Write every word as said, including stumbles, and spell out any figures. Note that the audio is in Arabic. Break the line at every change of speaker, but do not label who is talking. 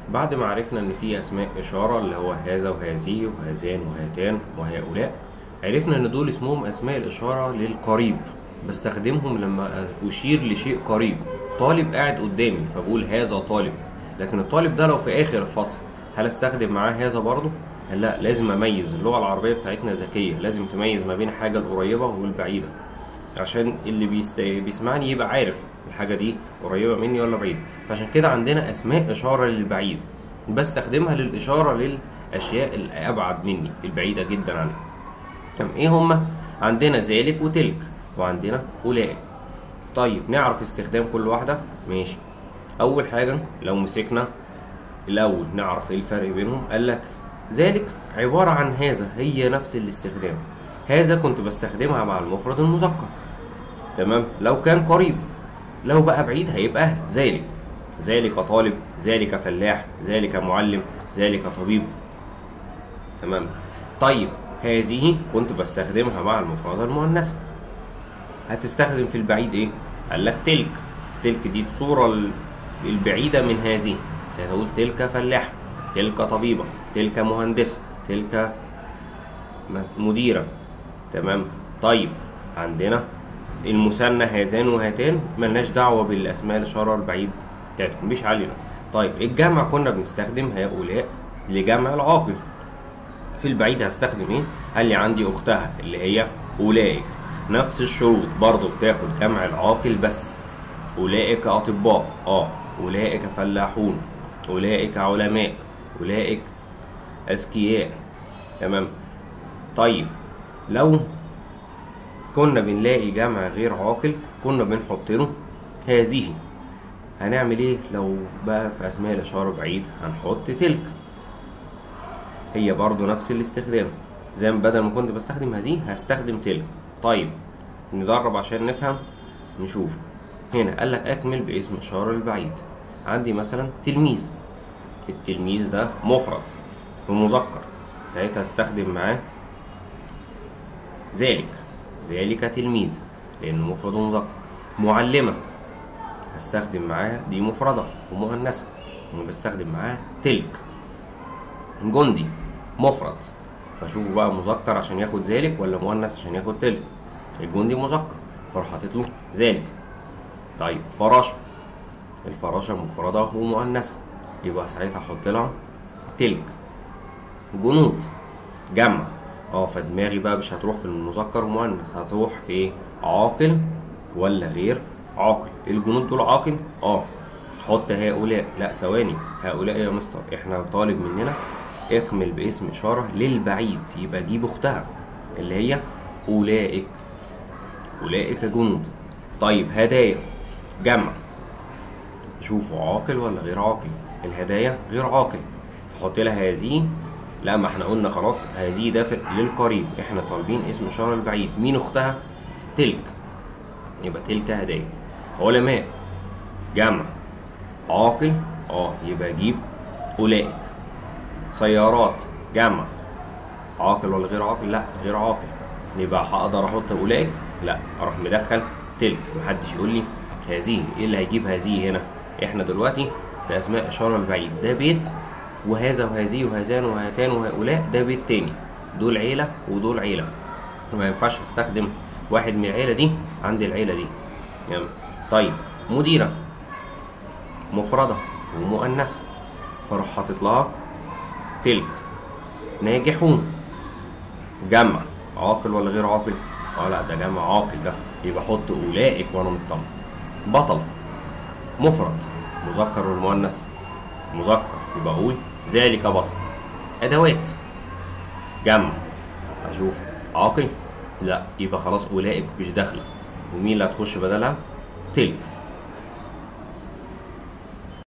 بعد ما عرفنا ان في اسماء اشاره اللي هو هذا وهذه وهذان وهاتان وهؤلاء، عرفنا ان دول اسمهم اسماء الاشاره للقريب، بستخدمهم لما اشير لشيء قريب. طالب قاعد قدامي فبقول هذا طالب، لكن الطالب ده لو في اخر الفصل هل استخدم معاه هذا برضه؟ لا، لازم اميز. اللغه العربيه بتاعتنا ذكيه، لازم تميز ما بين حاجه القريبه والبعيده، عشان اللي بيست... بيسمعني يبقى عارف الحاجة دي قريبة مني ولا بعيدة. فعشان كده عندنا أسماء إشارة للبعيد، بستخدمها للإشارة للأشياء الأبعد مني البعيدة جدا عني. طب إيه هما؟ عندنا ذلك وتلك، وعندنا أولئك. طيب نعرف استخدام كل واحدة؟ ماشي. أول حاجة لو مسكنا الأول نعرف إيه الفرق بينهم. قالك ذلك عبارة عن هذا، هي نفس الاستخدام. هذا كنت بستخدمها مع المفرد المذكر، تمام، لو كان قريب. لو بقى بعيد هيبقى ذلك. ذلك طالب، ذلك فلاح، ذلك معلم، ذلك طبيب، تمام. طيب هذه كنت بستخدمها مع المفردة المؤنثة. هتستخدم في البعيد ايه؟ قال لك تلك. تلك دي الصورة البعيدة من هذه، سيقول تلك فلاحة، تلك طبيبة، تلك مهندسة، تلك مديرة، تمام. طيب عندنا المثنى هذان وهاتان، ملناش دعوة بالأسماء الإشارة البعيد بتاعتكم، مش علينا. طيب الجمع كنا بنستخدم هؤلاء لجمع العاقل. في البعيد هستخدم ايه؟ قال لي عندي أختها اللي هي أولئك، نفس الشروط برضو بتاخد جمع العاقل بس. أولئك أطباء، اه أولئك فلاحون، أولئك علماء، أولئك أذكياء، تمام. طيب لو كنا بنلاقي جمع غير عاقل كنا بنحط له هذه. هنعمل ايه لو بقى في اسماء الاشاره بعيد؟ هنحط تلك، هي برضو نفس الاستخدام. زي ما بدل ما كنت بستخدم هذه هستخدم تلك. طيب ندرب عشان نفهم. نشوف هنا قال لك اكمل باسم اشاره البعيد. عندي مثلا تلميذ، التلميذ ده مفرد ومذكر، ساعتها استخدم معاه ذلك، ذلك تلميذ لأنه مفرد ومذكر. معلمة هستخدم معاها، دي مفردة ومؤنثة، وبستخدم معاها تلك. جندي مفرد، فشوفوا بقى مذكر عشان ياخد ذلك ولا مؤنث عشان ياخد تلك. الجندي مذكر فراح حاطط له ذلك. طيب فراشة، الفراشة مفردة ومؤنثة، يبقى ساعتها احط لها تلك. جنود جمع، اه فدماغي بقى مش هتروح في المذكر ومؤنث، هتروح في ايه؟ عاقل ولا غير عاقل. الجنود دول عاقل؟ اه. حط هؤلاء، لا ثواني، هؤلاء يا مستر احنا طالب مننا اكمل باسم اشاره للبعيد، يبقى جيب اختها اللي هي اولئك. اولئك جنود. طيب هدايا جمع، شوفوا عاقل ولا غير عاقل. الهدايا غير عاقل، فحط لها هذه. لا، ما احنا قلنا خلاص هذه ده للقريب، احنا طالبين اسم اشاره للبعيد. مين اختها؟ تلك، يبقى تلك هدايا. علماء جمع عاقل، اه يبقى جيب اولئك. سيارات جمع عاقل ولا غير عاقل؟ لا غير عاقل، يبقى هقدر احط اولئك؟ لا، اروح مدخل تلك. محدش يقول لي هذه، ايه اللي هيجيب هذه هنا؟ احنا دلوقتي في اسماء اشاره البعيد، ده بيت، وهذا وهذه وهذان وهاتان وهؤلاء ده بيت تاني، دول عيله ودول عيله، ما ينفعش استخدم واحد من العيله دي عند العيله دي يعني. طيب مديره مفرده ومؤنثه، فاروح حاطط لها تلك. ناجحون جمع عاقل ولا غير عاقل؟ اه لا ده جمع عاقل ده، يبقى احط اولئك وانا مطمن. بطل مفرد مذكر والمؤنث مذكر، يبقى اقول ذلك بطل. ادوات جمع، اشوف عاقل؟ لا، يبقى خلاص اولئك مش داخله، ومين اللي هتخش بدلها؟ تلك.